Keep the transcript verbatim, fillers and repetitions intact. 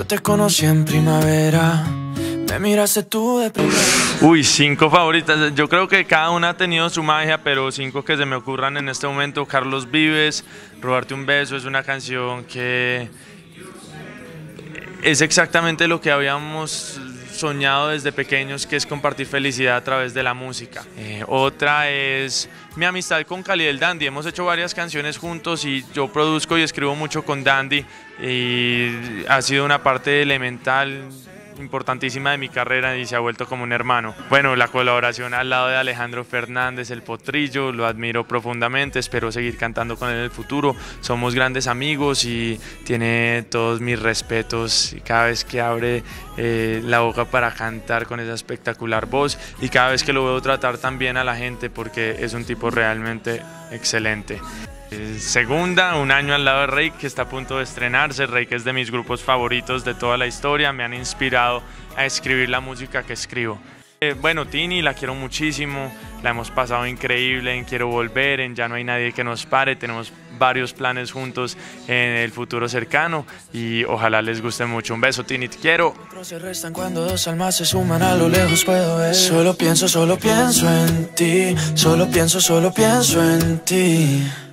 te conocí en primavera, me miraste tú de primera. Uy, cinco favoritas. Yo creo que cada una ha tenido su magia, pero cinco que se me ocurran en este momento. Carlos Vives, Robarte un beso, es una canción que es exactamente lo que habíamos soñado desde pequeños, que es compartir felicidad a través de la música. Eh, otra es mi amistad con Cali del Dandy. Hemos hecho varias canciones juntos y yo produzco y escribo mucho con Dandy y ha sido una parte elemental, importantísima de mi carrera y se ha vuelto como un hermano. Bueno, la colaboración al lado de Alejandro Fernández, el Potrillo, lo admiro profundamente, espero seguir cantando con él en el futuro. Somos grandes amigos y tiene todos mis respetos y cada vez que abre eh, la boca para cantar con esa espectacular voz y cada vez que lo veo tratar también a la gente porque es un tipo realmente excelente. Segunda, Un año al lado de Reik, que está a punto de estrenarse. Reik es de mis grupos favoritos de toda la historia, me han inspirado a escribir la música que escribo. Eh, bueno, Tini, la quiero muchísimo, la hemos pasado increíble en Quiero Volver, en Ya no hay nadie que nos pare, tenemos varios planes juntos en el futuro cercano y ojalá les guste mucho. Un beso, Tini, te quiero. Se restan cuando dos almas se suman, a lo lejos puedo ver. Solo pienso, solo pienso en ti, solo pienso, solo pienso en ti.